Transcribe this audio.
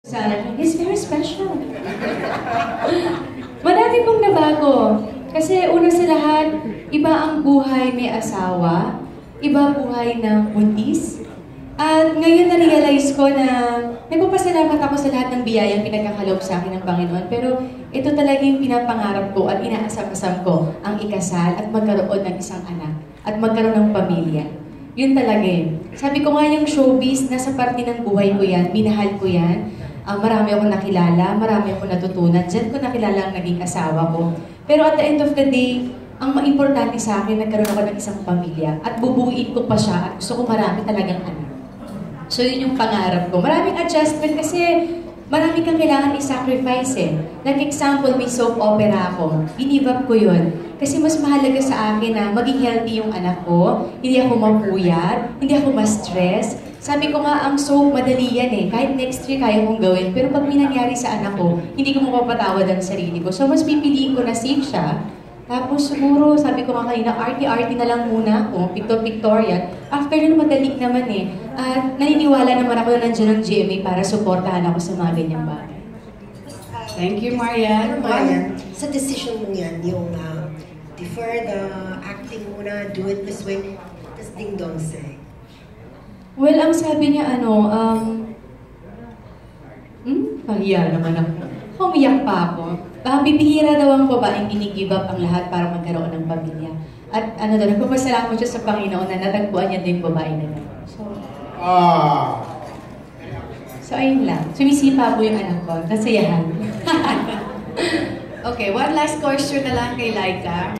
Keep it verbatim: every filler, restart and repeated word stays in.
Sana, he's very special. Madami pong nabago. Kasi una sa lahat, iba ang buhay may asawa, iba buhay ng buntis. At ngayon na-realize ko na nagpapasalamat ako sa lahat ng biyayang pinagkakaloob sa akin ng Panginoon. Pero ito talaga yung pinapangarap ko at inaasam-asam ko, ang ikasal at magkaroon ng isang anak at magkaroon ng pamilya. Yun talaga yun. Sabi ko nga yung showbiz, nasa parte ng buhay ko yan, minahal ko yan. Uh, marami akong nakilala, marami akong natutunan. Diyan ko nakilala ang naging asawa ko. Pero at the end of the day, ang importante sa akin, nagkaroon ako ng isang pamilya. At bubuuin ko pa siya at gusto ko marami talagang anak. So yun yung pangarap ko. Maraming adjustment kasi marami kang kailangan i-sacrifice eh. Like example, may soap opera ako. Give up ko yun. Kasi mas mahalaga sa akin na maging healthy yung anak ko. Hindi ako mapuyat, hindi ako ma-stress. Sabi ko nga, ang soap, madali yan eh. Kahit next year kaya kong gawin. Pero pag may nangyari sa anak ko, hindi ko mapapatawad ang sarili ko. So mas pipiliin ko na safe siya. Tapos siguro, sabi ko nga kanina, arty-arty na lang muna ako, pictor-pictorial. After nun, madalik naman eh. At naniniwala naman ako na nandiyan ang G M A para suportahan ako sa mga ganyang bagay. Thank you, Marian. Marian, sa decision mo yan, yung uh, defer the acting muna, do it this way, tapos ding-dong say. Well, ang sabi niya, ano, um, hmm, pahiya naman ako. Humiyak pa ako. Uh, bibihira daw ang babaeng gini-give up ang lahat para magkaroon ng pamilya. At ano daw, nagpapasalamat siya sa Panginoon na natagpuan niya din yung babae na yun. So, ah. so ayun lang. Sumisipa po yung anak ko. Nasayahan. Okay, one last question na lang kay Laika.